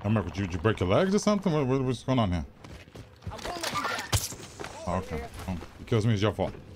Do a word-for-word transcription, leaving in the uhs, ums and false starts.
I'm like, did you, did you break your legs or something? What, what, what's going on here? Oh, okay. Oh, he kills me, it's your fault.